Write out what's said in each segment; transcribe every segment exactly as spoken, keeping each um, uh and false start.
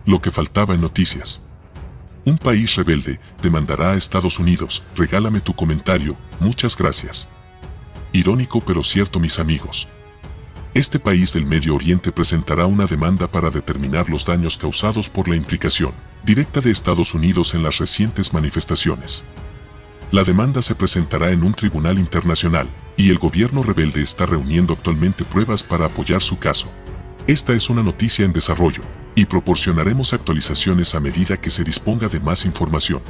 Lo que faltaba en noticias. Un país rebelde demandará a Estados Unidos. Regálame tu comentario, muchas gracias. Irónico pero cierto, mis amigos. Este país del Medio Oriente presentará una demanda para determinar los daños causados por la implicación directa de Estados Unidos en las recientes manifestaciones. La demanda se presentará en un tribunal internacional, y el gobierno rebelde está reuniendo actualmente pruebas para apoyar su caso. Esta es una noticia en desarrollo, y proporcionaremos actualizaciones a medida que se disponga de más información.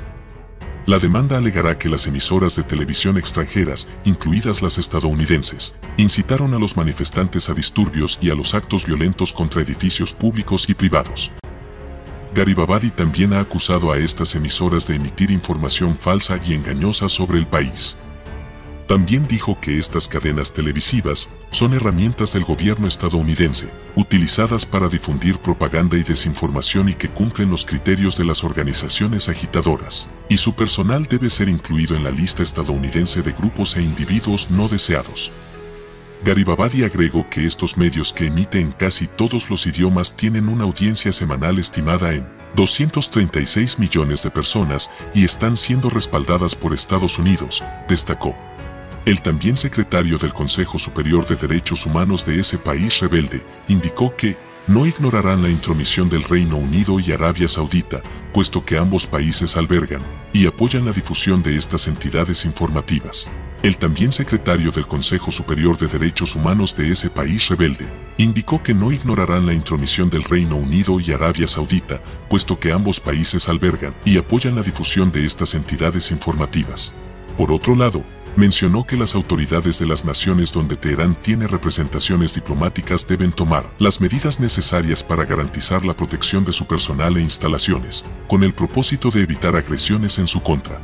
La demanda alegará que las emisoras de televisión extranjeras, incluidas las estadounidenses, incitaron a los manifestantes a disturbios y a los actos violentos contra edificios públicos y privados. Garibabadi también ha acusado a estas emisoras de emitir información falsa y engañosa sobre el país. También dijo que estas cadenas televisivas son herramientas del gobierno estadounidense, utilizadas para difundir propaganda y desinformación y que cumplen los criterios de las organizaciones agitadoras, y su personal debe ser incluido en la lista estadounidense de grupos e individuos no deseados. Garibabadi agregó que estos medios, que emiten en casi todos los idiomas, tienen una audiencia semanal estimada en doscientos treinta y seis millones de personas y están siendo respaldadas por Estados Unidos, destacó. El también secretario del Consejo Superior de Derechos Humanos de ese país rebelde indicó que no ignorarán la intromisión del Reino Unido y Arabia Saudita, puesto que ambos países albergan y apoyan la difusión de estas entidades informativas. El también secretario del Consejo Superior de Derechos Humanos de ese país rebelde indicó que no ignorarán la intromisión del Reino Unido y Arabia Saudita, puesto que ambos países albergan y apoyan la difusión de estas entidades informativas. Por otro lado, mencionó que las autoridades de las naciones donde Teherán tiene representaciones diplomáticas deben tomar las medidas necesarias para garantizar la protección de su personal e instalaciones, con el propósito de evitar agresiones en su contra.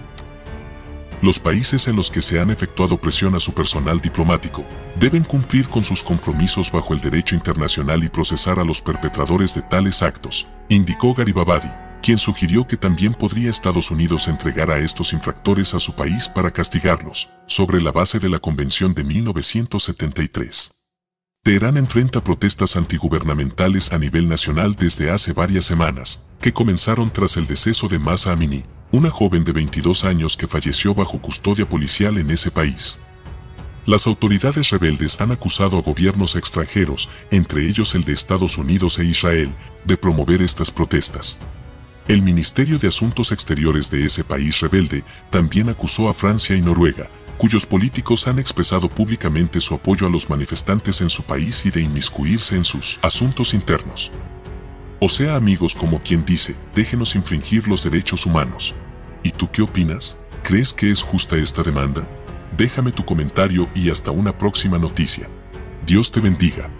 Los países en los que se han efectuado presión a su personal diplomático deben cumplir con sus compromisos bajo el derecho internacional y procesar a los perpetradores de tales actos, indicó Garibabadi, quien sugirió que también podría Estados Unidos entregar a estos infractores a su país para castigarlos, sobre la base de la Convención de mil novecientos setenta y tres. Teherán enfrenta protestas antigubernamentales a nivel nacional desde hace varias semanas, que comenzaron tras el deceso de Mahsa Amini, una joven de veintidós años que falleció bajo custodia policial en ese país. Las autoridades rebeldes han acusado a gobiernos extranjeros, entre ellos el de Estados Unidos e Israel, de promover estas protestas. El Ministerio de Asuntos Exteriores de ese país rebelde también acusó a Francia y Noruega, cuyos políticos han expresado públicamente su apoyo a los manifestantes en su país y de inmiscuirse en sus asuntos internos. O sea, amigos, como quien dice, déjenos infringir los derechos humanos. ¿Y tú qué opinas? ¿Crees que es justa esta demanda? Déjame tu comentario y hasta una próxima noticia. Dios te bendiga.